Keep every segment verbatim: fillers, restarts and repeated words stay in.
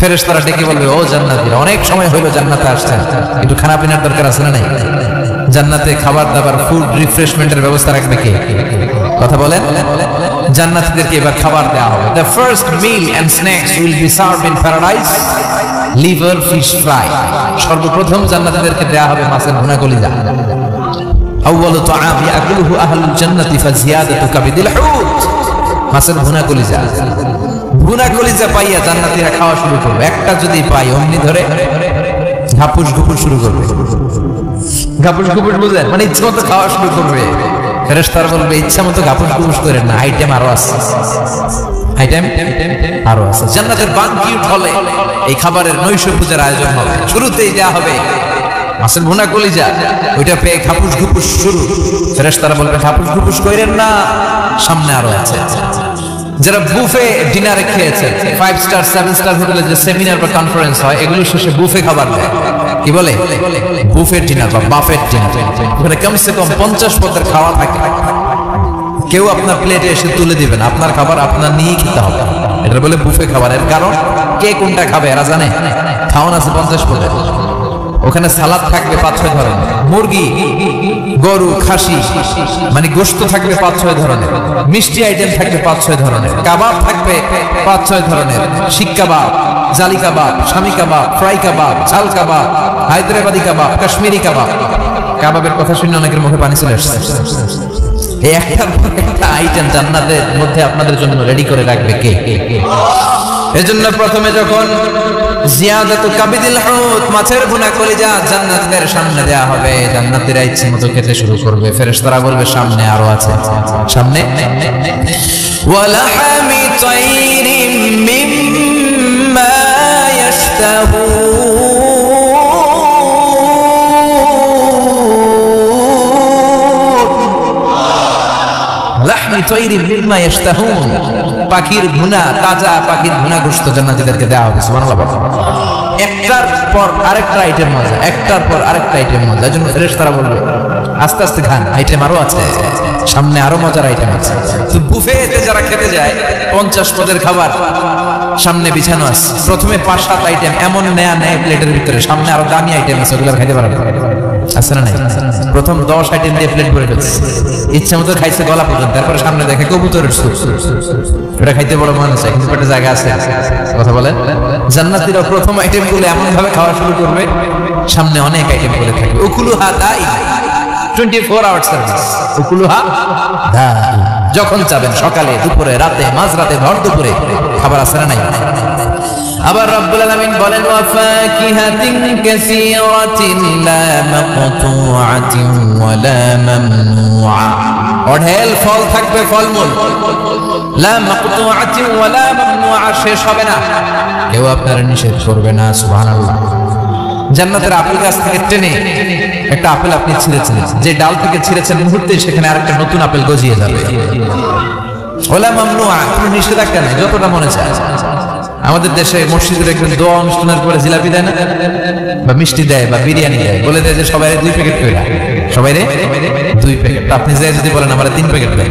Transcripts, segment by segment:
ফেরেশতারা ডেকে বলবে, ও জান্নাতীরা, অনেক সময় হইলো জান্নাতে আসছেন, একটু খানা পিনার দরকার আছে না নাই? জান্নাতে খাবার দাবার, ফুড রিফ্রেশমেন্টের ব্যবস্থা রাখবে কে? কথা বলেন। জান্নাতীদেরকে এবার খাবার দেওয়া হবে। The first meal and snacks will be served in paradise. Liver fish fry, সর্বপ্রথম জান্নাতীদেরকে দেওয়া হবে মাছের ভুনা কলিজা। আউয়ালু তাআম ইয়াকুলুহু আহলুল জান্নাতি ফাজিয়াদাতু কাবিদিল হুত, মাছের ভুনা কলিজা। ভুনা কলিজা পাইয়া জান্নাতীরা খাওয়া শুরু করবে। একটা যদি পাই অমনি ধরে ঘাপুস ঘুপুস শুরু করবে। ঘাপুস ঘুপুস বুঝেন, মানে ইচ্ছা মতো খাওয়া শুরু করবে। ফেরেশতারা বলবে, ইচ্ছা মতো ঘাপুস ঘুপুস করেন না, আইটেম আরো আছে, আইটেম আরো আছে। জান্নাতের বানকিট হলে এই খাবারের নৈশ পূজার আয়োজন হবে। শুরুতেই দেয়া হবে মাছের ভুনা কলিজা, ওইটা পেয়ে ঘাপুস ঘুপুস শুরু। ফেরেশতারা বলবে, ঘাপুস ঘুপুস করেন না, সামনে আরো আছে। যারা বুফে ডিনারে খেয়েছে, ফাইভ স্টার সেভেন স্টার হোটেলে যে সেমিনার বা কনফারেন্স হয়, এগুলো শেষে বুফে খাবার দেয়। কি বলে? বুফে ডিনার বা বাফেট ডিনার। ওখানে কমসে কম পঞ্চাশ পদের খাওয়া থাকে। কেউ আপনার প্লেটে এসে তুলে দিবেন, আপনার খাবার আপনার নিয়েই খেতে হবে। এটা বলে বুফে খাবারের কারণ, কে কোনটা খাবে এরা জানে। খাওয়ান আছে পঞ্চাশ পদের। ওখানে সালাদ থাকবে পাঁচ ছয় ধরনের, মুরগি, গরু, খাসি, মানে গোশত থাকবে পাঁচ ছয় ধরনের, মিষ্টি আইটেম থাকবে পাঁচ ছয় ধরনের, কাবাব থাকবে পাঁচ ছয় ধরনের, শিক কাবাব, জালি কাবাব, শামি কাবাব, ফ্রাই কাবাব, ঝাল কাবাব, হায়দ্রাবাদি কাবাব, কাশ্মীরি কাবাব। কাবাবের কথা শুনে অনেকের মুখে পানি চলে আসছে। এই একটার পর একটা আইটেম জান্নাতের মধ্যে আপনাদের জন্য রেডি করে রাখবে কে? এজন্য প্রথমে যখন জিয়াদাতু কাবিদিল হুত, মাছের ভুনা কলিজা জান্নাতীদের সামনে দেয়া হবে, জান্নাতীরা ইচ্ছে মতো খেতে শুরু করবে। ফেরেশতারা বলবে, সামনে আরো আছে, সামনে। ওয়ালাহামি তাইরিম মিম্মা ইয়াশতাহুন, লাহমি তাইরিম মিম্মা ইয়াশতাহুন, পাখির ভুনা, তাজা পাখির ভুনা গোশত জান্নাতীদেরকে দেওয়া হবে। সুবহানাল্লাহ। একটার পর আরেকটা আইটেম মজা, একটার পর আরেকটা আইটেম মজা। এজন্য ফেরেশতারা বলবে, আস্তে আস্তে খান, আইটেম আরো আছে, সামনে আরো মজার আইটেম আছে। তো বুফেতে যারা খেতে যায়, পঞ্চাশ পদের খাবার সামনে বিছানো আছে। প্রথমে পাঁচ সাত আইটেম এমন নেয়া নেয় প্লেটের ভিতরে, সামনে আরো দামি আইটেম আছে, ওগুলো খাইতে পারবে আছে না নাই? প্রথম দশ আইটেম দিয়ে প্লেট ভরে ফেলছে, ইচ্ছা মতো খাইছে গলা পর্যন্ত। তারপরে সামনে দেখে কবুতরের স্যুপ, ওটা খাইতে বড় মনে আছে, কিন্তু পেটে জায়গা আছে। কথা বলে। জান্নাতীরা প্রথম আইটেম গুলো এমন ভাবে খাওয়া শুরু করবে, সামনে অনেক আইটেম করে থাকবে। উকুলুহা দাই, টোয়েন্টি ফোর আওয়ার সার্ভিস। উকুলুহা দাই, যখন চাবেন, সকালে, দুপুরে, রাতে, মাঝরাতে, ভর দুপুরে খাবার আছে না নাই? আবার রব্বুল আলামিন বলেন, ওয়া ফাকিহাতিন কাসীরাতিন লা মাকতুআতিন ওয়া লা মামনুআ, অঢেল ফল থাকবে, ফলমূল। লা মাকতুআতিন ওয়া লা মামনুআ, শেষ হবে না, কেউ আপনার নিষেধ করবে না। সুবহানাল্লাহ। জান্নাতের আপেল গাছ থেকে টেনে একটা আপেল আপনি ছিঁড়েছেন, যে ডাল থেকে ছিঁড়েছেন মুহূর্তে সেখানে আরেকটা নতুন আপেল গজিয়ে যাবে। ওয়া লা মামনুআ, কোনো নিষেধাজ্ঞা নেই, যতটা মনে চায়। আমাদের দেশে মসজিদে দেখবেন দোয়া অনুষ্ঠানের পরে জিলাপি দেয় না, বা মিষ্টি দেয়, বা বিরিয়ানি দেয়, বলে দেয় যে সবাই দুই প্যাকেট করে, সবাই রে দুই প্যাকেট। আপনি যাই যদি বলেন আমার তিন প্যাকেট দেন,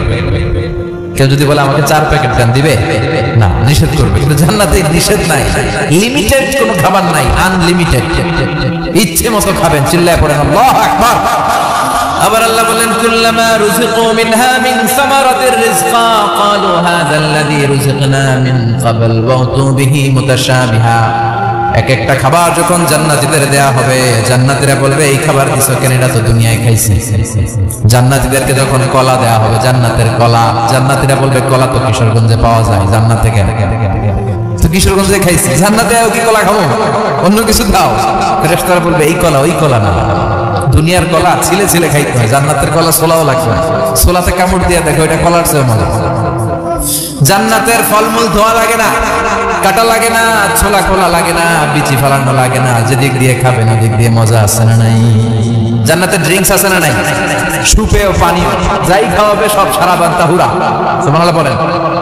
কেউ যদি বলে আমাকে চার প্যাকেট দেন, দিবে না, নিষেধ করবে। কিন্তু জান্নাতে নিষেধ নাই, লিমিটেড কোনো খাবার নাই, আনলিমিটেড, ইচ্ছে মতো খাবেন। চিল্লায় পড়েন আল্লাহু আকবার। আবার আল্লাহ বলেন, কুল্লামা রুজিকু মিনহা মিন সামারাতির রিজকা ক্বালু হাযাল্লাযী রুজিকনা মিন ক্বাবল ওয়া উতু বিহি মুতাশাবিহা। এক একটা খাবার যখন জান্নাতীদের দেয়া হবে, জান্নাতীরা বলবে, এই খাবার দিছো কেন, এটা তো দুনিয়ায় খাইছি। জান্নাতীদেরকে যখন কলা দেয়া হবে, জান্নাতের কলা, জান্নাতীরা বলবে, কলা তো কিশোরগঞ্জে পাওয়া যায়, জান্নাতে কেন? তো কিশোরগঞ্জে খাইছি, জান্নাতে কি কলা খাবো, অন্য কিছু দাও। ফেরেশতারা বলবে, এই কলা ওই কলা না, দুনিয়ার কলা ছিলে ছিলে খাইতে হয়, জান্নাতের কলা ছোলাও লাগবে, ছোলাতে কামড় দিয়ে দেখো, এটা কলার চেয়ে মজা। জান্নাতের ফলমূল ধোয়া লাগে না, কাটা লাগে না, ছোলা কোলা লাগে না, বিচি ফালানো লাগে না, যেদিক দিয়ে খাবেন ওদিক দিয়ে মজা আছে না নাই? জান্নাতের ড্রিঙ্কস আছে না নাই? সুপেও পানি, যাই খাওয়াবে সব সারা বান্তা হুরা। সুবহানাল্লাহ বলেন।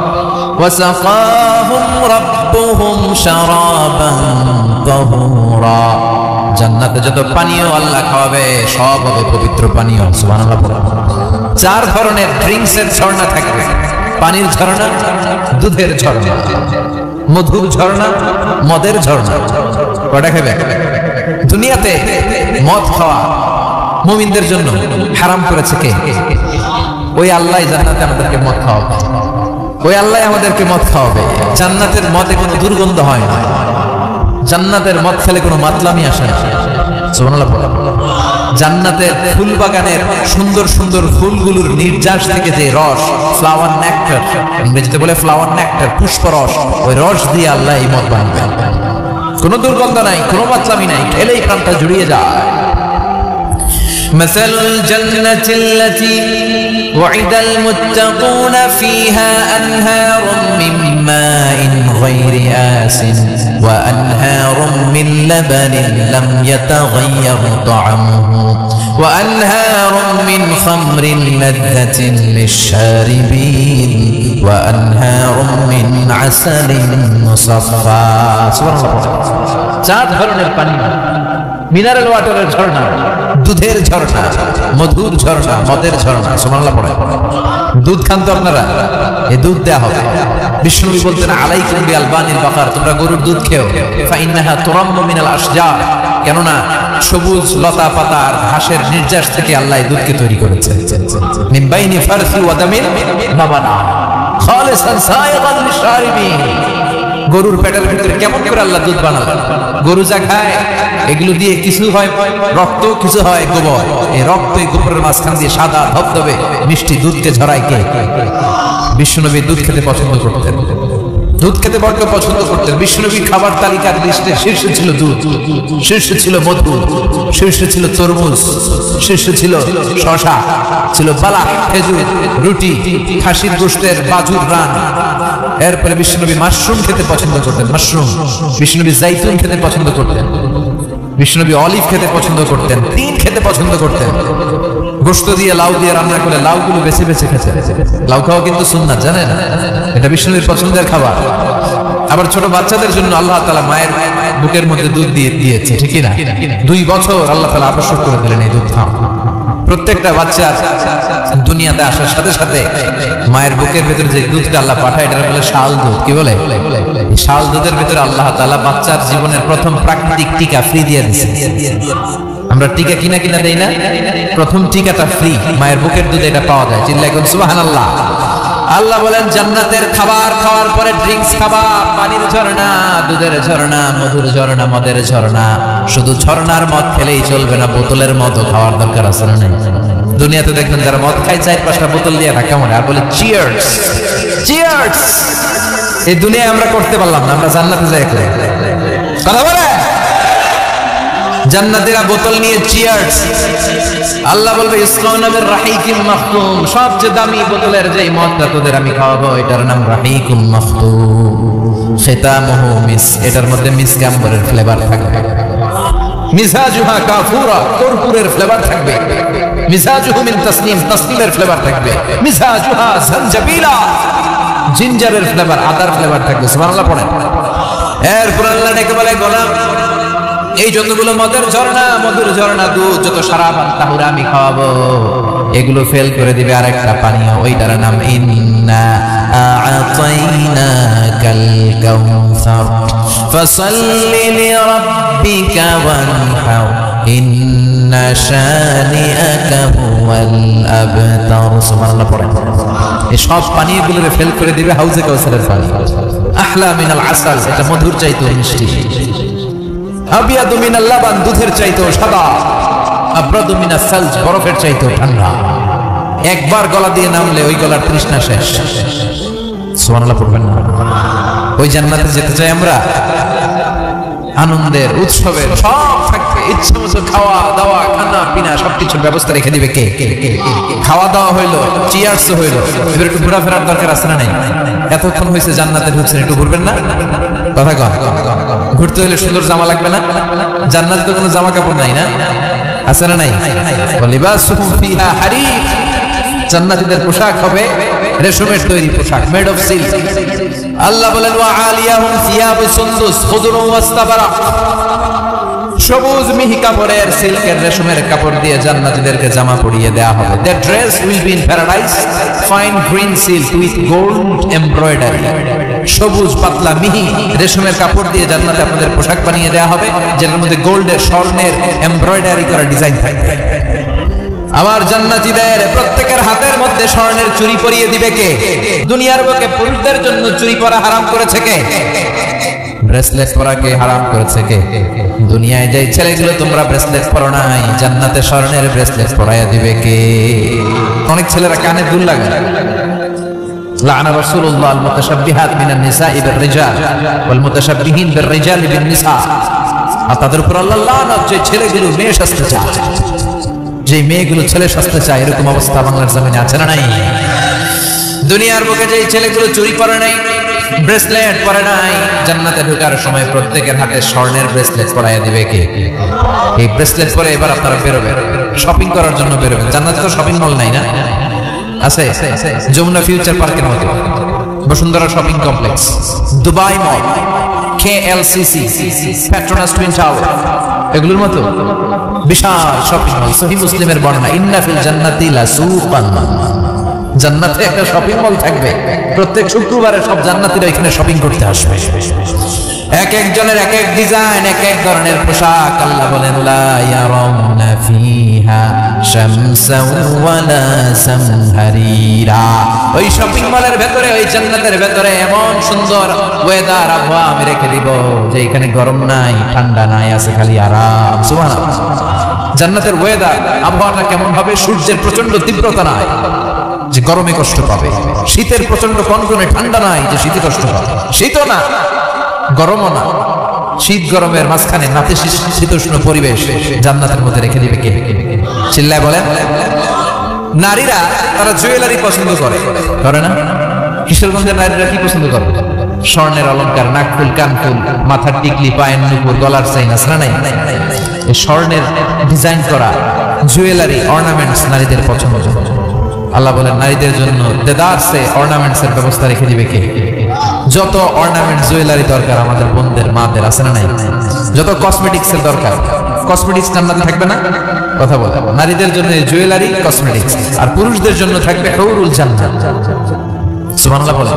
ওয়াসাকাহুম রাব্বুহুম শারাবান তাহুরা, জান্নাতে যত পানীয় আল্লাহ খাওয়াবে সব হবে পবিত্র পানীয়। সুবহানাল্লাহ বলেন। চার ধরনের ড্রিঙ্কসের ঝর্ণা থাকবে, পানির ঝর্ণা, দুধের ঝর্ণা, মধুর ঝর্ণা, মদের ঝর্ণা। কয়টা খাবে? দুনিয়াতে মদ খাওয়া মুমিনদের জন্য হারাম করেছে কে? ওই আল্লাহ জান্নাতে আমাদেরকে মদ খাওয়াবে, ওই আল্লাহ আমাদেরকে মদ খাওয়াবে। জান্নাতের মদে কোনো দুর্গন্ধ হয় না, জান্নাতের মদ খেলে কোনো মাতলামি আসে না। সুবহানাল্লাহ। জান্নাতের ফুল বাগানের সুন্দর সুন্দর ফুলগুলোর নির্যাস থেকে যে রস, ফ্লাওয়ার নেক্টার, ইংরেজিতে বলে ফ্লাওয়ার নেক্টার, পুষ্পরস, ওই রস দিয়ে আল্লাহ এই মদ বানাবে। কোনো দুর্গন্ধ নাই, কোনো মাতলামি নাই, খেলেই প্রাণটা জুড়িয়ে যায়। مثل الجنة التي وعد المتقون فيها أنهار من ماء غير آسن وأنهار من لبن لم يتغير طعمه وأنهار من خمر لذة للشاربين وأنهار من عسل مصفى سبحان الله চার ধরনের পানি, মিনারেল ওয়াটারের ঝর্ণা, দুধের ঝর্ণা, মধুর ঝর্ণা, মদের ঝর্ণা। সুবহানাল্লাহ পড়ে। দুধ খান তো আপনারা, এই দুধ দেয়া হবে। বিষ্ণুনবী বলতেন আলাইকুম বিআলবানিল বাকার, তোমরা গরুর দুধ খেও, ফাইন্নাহা তুরাম্মু মিনাল আশজার, কেননা সবুজ লতা পাতা আর ঘাসের নির্যাস থেকে আল্লাহ দুধকে তৈরি করেছে। মিন বাইনি ফারসি ওয়া দামিন লাবানা খালিসান সায়গান লিশারিবিন। গরুর পেটের ভিতরে কেমন করে আল্লাহ দুধ বানালেন? গরু যা খায় এগুলো দিয়ে কিছু হয় রক্ত, কিছু হয় গোবর। এই রক্ত এই গোবরের মাঝখান দিয়ে সাদা ধবধবে মিষ্টি দুধকে ঝরায় কে? বিষ্ণুনবী দুধ খেতে পছন্দ করতেন, দুধ খেতে বড্ড পছন্দ করতেন। বিষ্ণুনবীর খাবার তালিকার লিস্টে শীর্ষে ছিল দুধ, শীর্ষে ছিল মধু, শীর্ষে ছিল তরমুজ, শীর্ষে ছিল শশা, ছিল বালা, খেজুর, রুটি, খাসির গোশতের বাজুর রান। এরপরে বিষ্ণুনবী মাশরুম খেতে পছন্দ করতেন, মাশরুম। বিষ্ণুনবী জাইতুন খেতে পছন্দ করতেন, বিষ্ণুনবী অলিভ খেতে পছন্দ করতেন, তিল খেতে পছন্দ করতেন। গোশত দিয়ে লাউ দিয়ে রান্না করে লাউগুলো বেছে বেছে খেতেন। লাউ খাওয়া কিন্তু সুন্নাত, জানেন? এটা বিষ্ণুনবীর পছন্দের খাবার। আবার ছোট বাচ্চাদের জন্য আল্লাহ তাআলা মায়ের বুকের মধ্যে দুধ দিয়ে দিয়েছে, ঠিক না? দুই বছর আল্লাহ তাআলা আবশ্যক করে দিলেন এই দুধ খাওয়া। প্রত্যেকটা বাচ্চার দুনিয়াতে আসার সাথে সাথে মায়ের বুকের ভিতরে যে দুধটা আল্লাহ পাঠায়, এটা বলে শাল দুধ। কি বলে? শাল দুধের ভিতরে আল্লাহ তাআলা বাচ্চার জীবনের প্রথম প্রাকৃতিক টিকা ফ্রি দিয়ে দিয়েছে। আমরা টিকা কিনা কিনা দেই না, প্রথম টিকাটা ফ্রি, মায়ের বুকের দুধে এটা পাওয়া যায়। চিল্লায় কোন সুবহানাল্লাহ। আল্লাহ বলেন জান্নাতের খাবার খাওয়ার পরে ড্রিঙ্কস খাবা, পানির ঝর্ণা, দুধের ঝর্ণা, মধুর ঝর্ণা, মদের ঝর্ণা। শুধু ঝর্ণার মদ খেলেই চলবে না, বোতলের মদও খাওয়ার দরকার আছে না? দুনিয়াতে দেখবেন যারা মদ খায় চার পাঁচটা বোতল দিয়ে ঢাকা মারে আর বলে চিয়ার্স, চিয়ার্স। এই দুনিয়ায় আমরা করতে পারলাম না, আমরা জান্নাতে যাই করে কথা বলে। জান্নাতীরা বোতল নিয়ে চিয়ার্স। আল্লাহ বলবে ইসকাউনা মির রাহিকিম মাখতুম, সবচেয়ে দামি বোতলের যে মদটা তোদের আমি খাওয়াবো এটার নাম রাহিকুম মাখতুম, খিতামুহু মিস, এটার মধ্যে মিসক আম্বরের ফ্লেভার থাকবে। মিজাজুহা কাফুরা, কর্পূরের ফ্লেভার থাকবে। মিজাজুহু মিন তাসনিম, তাসনিমের ফ্লেভার থাকবে। মিজাজুহা জানজাবিলা, জিঞ্জারের ফ্লেভার, আদার ফ্লেভার থাকবে। সুবহানাল্লাহ পড়েন। এরপর আল্লাহ ডেকে বলে গোলাম, এই যতগুলো মদের ঝর্ণা, মধুর ঝর্ণা, দুধ, যত সারাব তাহুরা আমি খাওয়াবো, এগুলো ফেল করে দিবে আরেকটা পানীয়, ওইটার নাম ইন্না আ'তাইনাকাল কাউসার ফাসাল্লি লিরাব্বিকা ওয়ানহার ইন্না শানিআকা হুয়াল আবতার। সুবহানাল্লাহ পড়ে। এই সব পানীয়গুলোরে ফেল করে দিবে হাউজে কাউসারের পানি। আহলা মিনাল আসাল, এটা মধুর চাইতে মিষ্টি। আবিয়াদু মিনাল লাবান, দুধের চাইতেও সাদা। আবরাদু মিনাস সালজ, বরফের চাইতেও ঠান্ডা। একবার গলা দিয়ে নামলে ওই গলার তৃষ্ণা শেষ। সুবহানাল্লাহ পড়বেন না? ওই জান্নাতে যেতে চাই আমরা, আনন্দের, উৎসবের সব থাকবে, ইচ্ছা মতো খাওয়া দাওয়া, খানা পিনা সবকিছুর ব্যবস্থা রেখে দিবে কে? খাওয়া দাওয়া হইলো, চিয়ার্স হইলো, এবার একটু ঘোরাফেরার দরকার আছে না? নাই? এতক্ষণ হয়েছে জান্নাতে ঢুকছেন, একটু ঘুরবেন না? কথা কন। ঘুরতে হলে সুন্দর জামা লাগবে না? জান্নাতে তো কোনো জামা কাপড় নাই, না আছে না? নাই। লিবাসুহুম ফিহা হারির, জান্নাতীদের পোশাক হবে রেশমের তৈরি পোশাক, মেড অফ সিল্ক। আল্লাহ বলেন ওয়া আলিয়াহুম সিয়াবু সুন্দুস খুদরুন ওয়াস্তাবারাক, সবুজ মিহি কাপড়ের, সিল্কের, রেশমের কাপড় দিয়ে জান্নাতীদেরকে জামা পরিয়ে দেয়া হবে। Their dress will be in paradise, fine green silk with gold embroidery. সবুজ পাতলা মিহি রেশমের কাপড় দিয়ে জান্নাতে আপনাদের পোশাক বানিয়ে দেওয়া হবে, যেটার মধ্যে গোল্ডের স্বর্ণের এমব্রয়ডারি করা ডিজাইন থাকবে। আমার জান্নাতীদের প্রত্যেকের হাতের মধ্যে স্বর্ণের চুড়ি পরিয়ে দিবে কে? দুনিয়ার বুকে পুরুষদের জন্য চুড়ি পরা হারাম করেছে কে? ব্রেসলেট পরাকে হারাম করেছে কে? দুনিয়ায় যে ছেলেগুলো তোমরা ব্রেসলেট পরো নাই, জান্নাতে স্বর্ণের ব্রেসলেট পরাইয়া দিবে কে? অনেক ছেলেরা কানে দুল লাগায়। লাআনা রাসূলুল্লাহ আল মুতাশাব্বিহাত মিনান নিসাই বির রিজাল ওয়াল মুতাশাব্বিহিন বির রিজাল বিন নিসা। আর তাদের উপর আল্লাহ লানত, যে ছেলেগুলো মেয়ে সাজতে চায়, যে মেয়েগুলো ছেলে সাজতে চায়, এরকম অবস্থা বাংলার জমিনে আছে না নাই? দুনিয়ার বুকে যে ছেলেগুলো চুরি পরে নাই, ব্রেসলেট পরে নাই, জান্নাতে ঢোকার সময় প্রত্যেকের হাতে স্বর্ণের ব্রেসলেট পরাইয়া দিবে কে? এই ব্রেসলেট পরে এবার আপনারা বেরোবেন, শপিং করার জন্য বেরোবেন। জান্নাতে তো শপিং মল নাই না? আছে, যমুনা ফিউচার পার্কের মতো, Bashundhara shopping complex, Dubai mall, K L C C, Petronas twin tower, এগুলোর মতো বিশাল শপিং মল। সহিহ মুসলিমের বর্ণনা, ইন্না ফিল জান্নাতি লাসুকান, জান্নাতে একটা শপিং মল থাকবে। প্রত্যেক শুক্রবারে সব জান্নাতীরা এখানে শপিং করতে আসবে। এক একজনের এক এক ডিজাইন, এক এক ধরনের পোশাক। আল্লাহ বলেন, লা ইয়ারাউনা ফিহা শামসান ওয়ালা সামহারিরা। ওই শপিং মলের ভেতরে, ওই জান্নাতের ভেতরে এমন সুন্দর ওয়েদার, আবহাওয়া আমি রেখে দিব যে এখানে গরম নাই, ঠান্ডা নাই, আছে খালি আরাম। সুবহানাল্লাহ। জান্নাতের ওয়েদার, আবহাওয়াটা কেমন হবে? সূর্যের প্রচন্ড তীব্রতা নাই যে গরমে কষ্ট পাবে, শীতের প্রচন্ড কনকনে ঠান্ডা নাই যে শীতে কষ্ট পাবে, শীতও না গরমও না, শীত গরমের মাঝখানে নাতিশীতোষ্ণ পরিবেশ জান্নাতের মধ্যে রেখে দিবে কে? চিল্লায় বলেন। নারীরা তারা জুয়েলারি পছন্দ করে, করে না? কিশোরগঞ্জের নারীরা কি পছন্দ করে? স্বর্ণের অলংকার, নাকফুল, কানফুল, মাথার টিকলি, পায়ের নুপুর, গলার চেইন, আছে না নাই? এই স্বর্ণের ডিজাইন করা জুয়েলারি, অর্নামেন্টস নারীদের পছন্দ। আল্লাহ বলেন, নারীদের জন্য দেদারসে অর্নামেন্টস এর ব্যবস্থা রেখে দিবে কে? যত অর্নামেন্ট জুয়েলারি দরকার আমাদের বোনদের, মাদের, আছে না নাই? যত কসমেটিক্স এর দরকার, কসমেটিক্স জান্নাতে থাকবে না? কথা বলে, নারীদের জন্য জুয়েলারি, কসমেটিক্স, আর পুরুষদের জন্য থাকবে হুরুল জান্নাত। সুবহানাল্লাহ বলেন।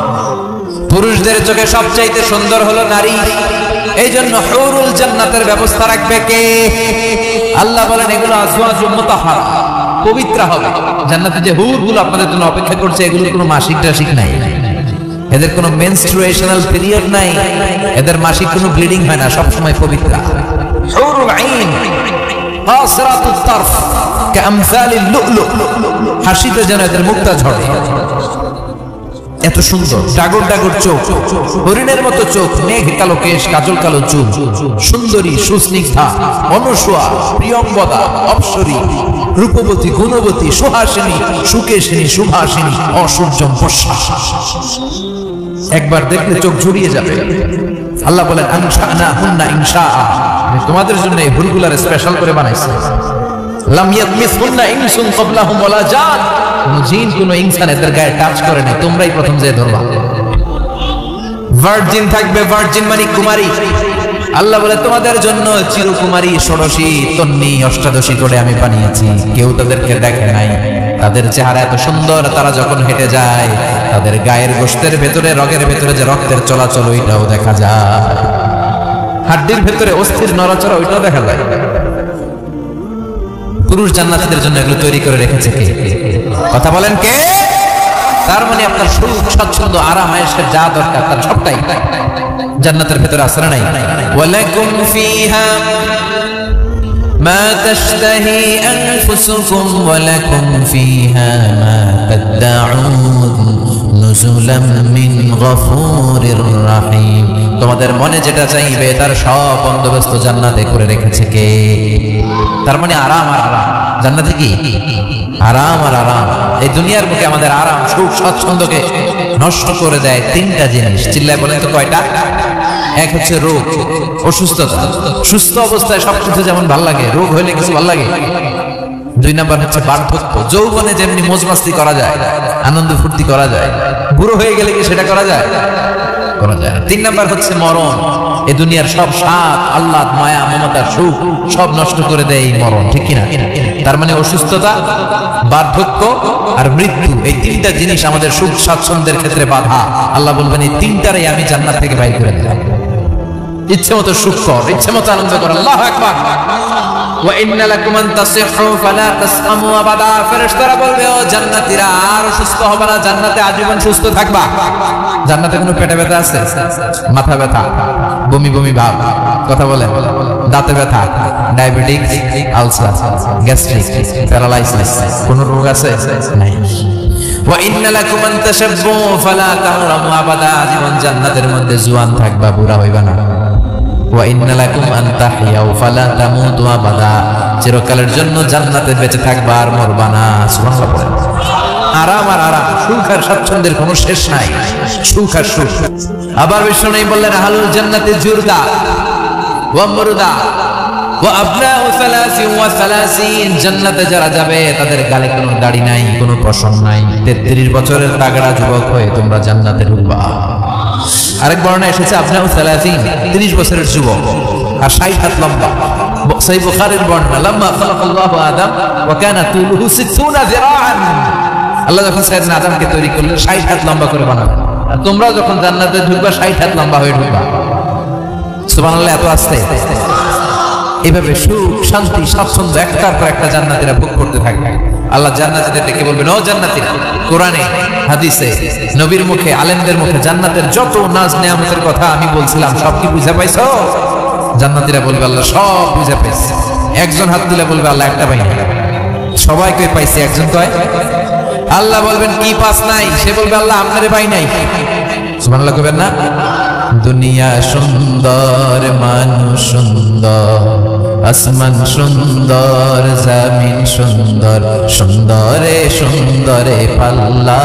পুরুষদের চোখে সবচাইতে সুন্দর হলো নারী, এই জন্য হুরুল জান্নাতের ব্যবস্থা রাখবে কে? আল্লাহ বলেন, এগুলো আজওয়াজুম মুতাহহারা, পবিত্র হবে। জান্নাতে যে হুরগুলো আপনাদের জন্য অপেক্ষা করছে, এগুলোর কোনো মাসিক টাসিক নাই, এদের কোনো মেনস্ট্রুয়েশনাল পিরিয়ড নাই, এদের মাসিক কোনো ব্লিডিং হয় না, সব সময় পবিত্র। হুরুল আইন কাসরাতুত তারফ কামসালিল লুলু, হাসিতে যেন এদের মুক্তা ঝরে, এত সুন্দর। ডাগর ডাগর চোখ, হরিণের মতো চোখ, মেঘ কালো কেশ, কাজল কালো চুল, সুন্দরী, সুস্নিগ্ধা, অনসোয়া, প্রিয়ঙ্বদা, অপ্সরী, রূপবতী, গুণবতী, সুহাসিনী, সুকেশিনী, সুভাসিনী, অসূর্যম পশ্যা। একবার দেখলে চোখ জুড়িয়ে যাবে। আল্লাহ বলেন, আনশানা হুন্না ইনশাআ, তোমাদের জন্য এই হুরগুলার স্পেশাল করে বানাইছে। লাম ইয়াতমিসহুন্না ইনসুন ক্বাবলাহুম ওয়ালা জান, কোন জিন, কোন ইনসান এদের গায়ে টাচ করে না, তোমরাই প্রথম যে ধরবা। ভার্জিন থাকবে, ভার্জিন মানে কুমারী। আল্লাহ বলে, তোমাদের জন্য চিরকুমারী, ষোড়শী, তন্নি, অষ্টাদশী করে আমি বানিয়েছি, কেউ তাদেরকে দেখে নাই। তাদের চেহারা এত সুন্দর, তারা যখন হেঁটে যায় তাদের গায়ের গোশতের ভেতরে, রগের ভেতরে যে রক্তের চলাচল, ওইটাও দেখা যায়। হাড্ডির ভেতরে অস্থির নড়াচড়া, ওইটাও দেখা যায়। পুরুষ জান্নাতীদের জন্য এগুলো তৈরি করে রেখেছে কে? কথা বলেন কে? তার মানে আপনার সুখ, স্বাচ্ছন্দ্য, আরাম, আয়েশের যা দরকার তার সবটাই জান্নাতের ভেতরে আছে না নাই? ওয়ালাকুম ফিহা মা তাশতাহি আনফুসুকুম ওয়ালাকুম ফিহা মা তাদউন নুজুলাম মিন গফুরির রহিম। তোমাদের মনে যেটা চাইবে তার সব বন্দোবস্ত জান্নাতে করে রেখেছে কে? তার মানে আরাম আর আরাম। জান্নাতে কি আরাম আর আরাম। এই দুনিয়ার মুখে আমাদের আরাম, সুখ, স্বাচ্ছন্দ্যকে নষ্ট করে দেয় তিনটা জিনিস। চিল্লায় বলেন তো কয়টা? এক হচ্ছে রোগ, অসুস্থতা। সুস্থ অবস্থায় সবকিছু যেমন ভাল লাগে, রোগ হইলে কিছু ভাল লাগে। দুই নাম্বার হচ্ছে বার্ধক্য। যৌবনে যেমনি মজমাস্তি করা যায়, আনন্দ ফুর্তি করা যায়, বুড়ো হয়ে গেলে কি সেটা করা যায়? করা যায়। তিন নাম্বার হচ্ছে মরণ। এই দুনিয়ার সব স্বাদ, আহ্লাদ, মায়া, মমতা, সুখ সব নষ্ট করে দেয় এই মরণ, ঠিক কিনা? তার মানে অসুস্থতা, বার্ধক্য আর মৃত্যু, এই তিনটা জিনিস আমাদের সুখ স্বাচ্ছন্দ্যের ক্ষেত্রে বাধা। আল্লাহ বলবেন এই তিনটারই আমি জান্নাত থেকে বাইর করে দিলাম। ইচ্ছে মতো সুখ কর, ইচ্ছে মতো আনন্দ কর। আল্লাহু আকবার। ওয়া ইন্না লাকুম আন তাসিহু ফালা তাসকামু আবাদা। ফেরেশতারা বলবে ও জান্নাতীরা আর অসুস্থ হবে না, জান্নাতে আজীবন সুস্থ থাকবা। জান্নাতে কোনো পেটে ব্যথা আছে? মাথা ব্যথা, বমি বমি ভাব, কথা বলেন, দাঁতে ব্যথা, ডায়াবেটিস, আলসার, গ্যাস্ট্রিক, প্যারালাইসিস, কোন রোগ আছে? নাই। ওয়া ইন্না লাকুম আন তাশাব্বু ফালা তাহরামু আবাদা। জীবন জান্নাতের মধ্যে জওয়ান থাকবা, বুড়া হইবা না। ওয়া ইন্না লাকুম আন তাহইয়াউ ফালা তামুতু আবাদা। চিরকালের জন্য জান্নাতে বেঁচে থাকবা আর মরবা না। সুবহানাল্লাহ। আরাম আর আরাম, সুখ আর স্বাচ্ছন্দ্যের কোনো শেষ নাই, সুখ আর সুখ। আবার বিষ্ণু বললেন আহলুল জান্নাতি জুরদা ওয়া মুরদা ওয়া আবনাউ সালাসিন ওয়া সালাসিন। জান্নাতে যারা যাবে তাদের গালে কোনো দাড়ি নাই, কোনো পশম নাই। তেত্রিশ বছরের তাগড়া যুবক হয়ে তোমরা জান্নাতে ঢুকবা। আরেক বর্ণনা এসেছে আবনাউ সালাসিন, তিরিশ বছরের যুবক আর ষাট হাত লম্বা। সহিহ বুখারীর বর্ণনা, লাম্মা খালাকাল্লাহু আদম ওয়া কানা তুলুহু সিত্তুনা যিরাআন। আল্লাহ যখন সাইয়েদনা আদমকে তৈরি করলেন ষাট হাত লম্বা করে বানালেন, আর তোমরা যখন জান্নাতে ঢুকবা ষাট হাত লম্বা হয়ে ঢুকবা। সুবহানাল্লাহ। এত আস্তে এভাবে সুখ, শান্তি, স্বাচ্ছন্দ্য একটার পর একটা জান্নাতীরা ভোগ করতে থাকবে। আল্লাহ জান্নাতীদের ডেকে বলবেন ও জান্নাতীরা, কোরআনে, হাদিসে, নবীর মুখে, আলেমদের মুখে জান্নাতের যত নাজ নেয়ামতের কথা আমি বলছিলাম সব কি বুঝে পাইছো? জান্নাতীরা বলবে আল্লাহ সব বুঝে পাইছি। একজন হাত তুলে বলবে আল্লাহ একটা পাই নাই। সবাই কই পাইছি, একজন কয়। আল্লাহ বলবেন কি পাস নাই? সে বলবে আল্লাহ আপনারে পাই নাই। সুবহানাল্লাহ কইবেন না? দুনিয়া সুন্দর, মানুষ সুন্দর, আসমান সুন্দর, জমিন সুন্দর, সুন্দরে সুন্দরে পাল্লা।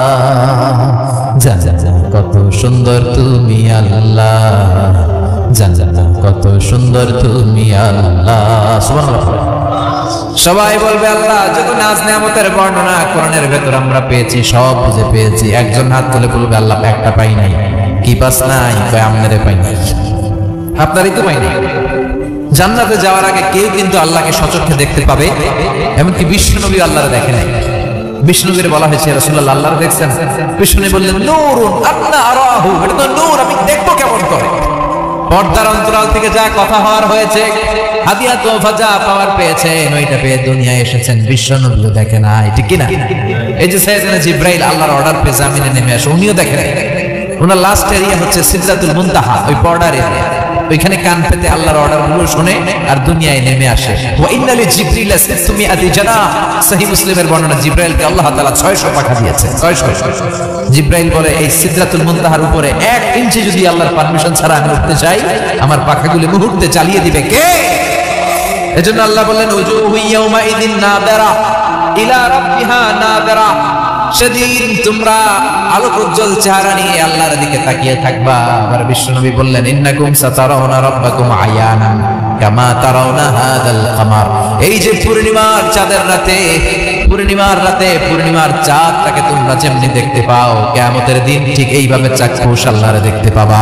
জান জান কত সুন্দর তুমি আল্লাহ, জান জান কত সুন্দর তুমি আল্লাহ। সুবহানাল্লাহ। সবাই বলবে আল্লাহ যত নাজ নেয়ামতের বর্ণনা কোরআনের ভেতর আমরা পেয়েছি সব বুঝে পেয়েছি। একজন হাত তুলে বলবে আল্লাহ একটা পাই নাই। কি পাস নাই? কয় আমনেরে পাই নাই। আপনারই তো পাই নাই। জান্নাতে যাওয়ার আগে কেউ কিন্তু আল্লাহকে সচক্ষে দেখতে পাবে, এমনকি বিশ্বনবী আল্লাহরে দেখে নাই। বিষ্ণুবীর বলা হয়েছে রাসূলুল্লাহ আল্লাহরে দেখছেন? বিষ্ণু বললেন নূরুন আন্না আরাহু। এটা তো নূর, আমি দেখবো কেমন করে? পর্দার অন্তরাল থেকে যা কথা হওয়ার হয়েছে, হাদিয়া তোফা যা পাওয়ার পেয়েছেন, ওইটা পেয়ে দুনিয়ায় এসেছেন, বিশ্বনবী দেখে নাই, ঠিক কিনা? এই যে সাইয়েদনা জিবরাইল আল্লাহর অর্ডার পেয়ে জামিনে নেমে আসে, উনিও দেখে নাই। ওনার লাস্ট এরিয়া হচ্ছে সিদরাতুল মুনতাহা, ওই বর্ডার এরিয়া। ওইখানে কান পেতে আল্লাহর অর্ডার গুলো শুনে আর দুনিয়ায় নেমে আসে। ওয়া ইন্না লিজিবরিল সিত্তুমিআতি জানাহ। সহিহ মুসলিমের বর্ণনা, জিবরাইলকে আল্লাহ তাআলা ছয়শ পাখা দিয়েছেন। ছয়শ। জিবরাইল বলে এই সিদরাতুল মুনতাহার উপরে এক ইঞ্চি যদি আল্লাহর পারমিশন ছাড়া আমি উঠতে চাই, আমার পাখাগুলো মুহূর্তে চালিয়ে দিবে কে? এজন্য আল্লাহ বললেন উজুহু ইয়াউমাইদিন নাযিরা ইলা রাব্বিহা নাযিরা। সেদিন তোমরা আলোকোজ্জ্বল চেহারা নিয়ে আল্লাহর দিকে তাকিয়ে থাকবা। আবার বিশ্বনবী বললেন ইন্নাকুম সাতারাউনা রাব্বাকুম আয়ানান কামা তারাউনা হাদাল কামার। এই যে পূর্ণিমার চাঁদের রাতে, পূর্ণিমার রাতে পূর্ণিমার চাঁদটাকে তোমরা যেমনি দেখতে পাও, কিয়ামতের দিন ঠিক এইভাবে চাক্ষুষ আল্লাহরে দেখতে পাবা।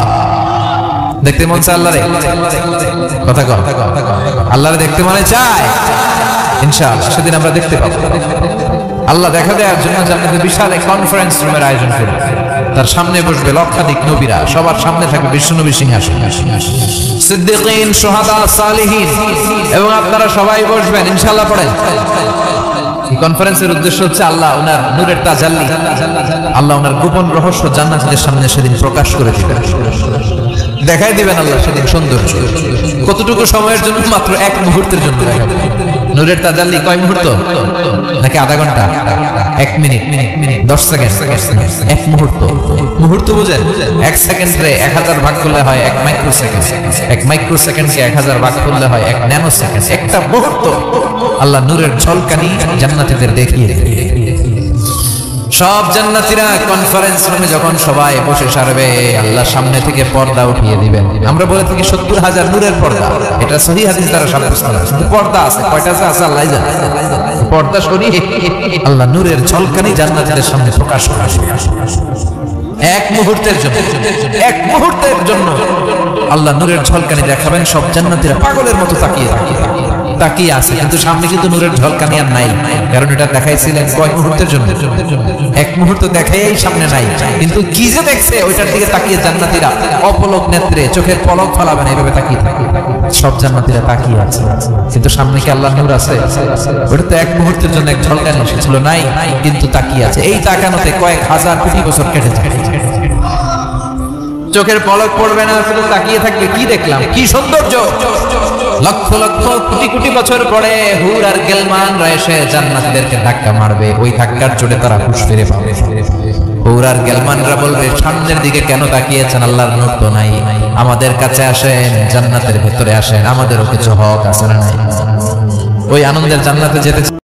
দেখতে মন চায় আল্লাহরে? কথা কও। আল্লাহরে দেখতে মনে চায়? ইনশাআল্লাহ সেদিন আমরা দেখতে পাবো। আল্লাহ দেখা দেওয়ার জন্য জান্নাতে বিশাল এক কনফারেন্স রুমের আয়োজন করবে। তার সামনে বসবে লক্ষাধিক নবীরা, সবার সামনে থাকবে বিশ্বনবী সিংহাসন, সিদ্দিকিন, শুহাদা, সালিহিন, এবং আপনারা সবাই বসবেন ইনশাআল্লাহ। পড়েন এই কনফারেন্সের উদ্দেশ্য হচ্ছে আল্লাহ ওনার নূরের তাজাল্লি, আল্লাহ ওনার গোপন রহস্য জান্নাতীদের সামনে সেদিন প্রকাশ করে দিবেন, দেখাই দিবেন আল্লাহ সেদিন সৌন্দর্য। কতটুকু সময়ের জন্য? মাত্র এক মুহূর্তের জন্য দেখাবেন। নূরের তাজাল্লি কয় মুহূর্ত? নাকি আধা ঘন্টা? এক মিনিট, দশ সেকেন্ড, এক মুহূর্ত। মুহূর্ত বুঝেন? এক সেকেন্ডে এক হাজার ভাগ করলে হয় এক মাইক্রো সেকেন্ড, এক মাইক্রো সেকেন্ডকে এক হাজার ভাগ করলে হয় এক ন্যানো সেকেন্ড। একটা মুহূর্ত আল্লাহ নূরের ঝলকানি জান্নাতীদের দেখিয়ে দেবে। সব জান্নাতীরা কনফারেন্স রুমে যখন সবাই বসে সারবে, আল্লাহ সামনে থেকে পর্দা উঠিয়ে দিবেন। আমরা বলে থাকি সত্তর হাজার নূরের পর্দা, এটা সহিহ হাদিস দ্বারা সাব্যস্ত। কিন্তু পর্দা আছে, কয়টা আছে আল্লাহ জানে। পর্দা সরিয়ে আল্লাহ নূরের ঝলকানি জান্নাতীদের সামনে প্রকাশ করে। এক মুহূর্তের জন্য, এক মুহূর্তের জন্য আল্লাহ নূরের ঝলকানি দেখাবেন। সব জান্নাতীরা পাগলের মতো তাকিয়ে তাকিয়ে তাকিয়ে আছে, কিন্তু সামনে কিন্তু নূরের ঝলকানি আর নাই, কারণ এটা দেখাইছিলেন কয় মুহূর্তের জন্য, এক মুহূর্ত দেখাই সামনে নাই, কিন্তু কি যে দেখছে ওইটার দিকে তাকিয়ে জান্নাতীরা অপলক নেত্রে চোখের পলক ফলাবেন এইভাবে তাকিয়ে থাকে। সব জান্নাতীরা তাকিয়ে আছে, কিন্তু সামনে কি আল্লাহ নূর আছে? ওটা তো এক মুহূর্তের জন্য এক ঝলকানি এসেছিল, নাই, কিন্তু তাকিয়ে আছে। এই তাকানোতে কয়েক হাজার কোটি বছর কেটে যায়, চোখের পলক পড়বে না, শুধু তাকিয়ে থাকবে। কি দেখলাম, কি সৌন্দর্য! লক্ষ লক্ষ কোটি কোটি বছর পরে হুর আর গেলমানরা এসে জান্নাতীদেরকে ধাক্কা মারবে, ওই ধাক্কার চোটে তারা হুঁশ ফিরে পাবে। হুর আর গেলমানরা বলবে, সামনের দিকে কেন তাকিয়েছেন? আল্লাহর নূর তো নাই, আমাদের কাছে আসেন, জান্নাতের ভেতরে আসেন, আমাদেরও কিছু হক আছে না নাই? ওই আনন্দের জান্নাতে যেতে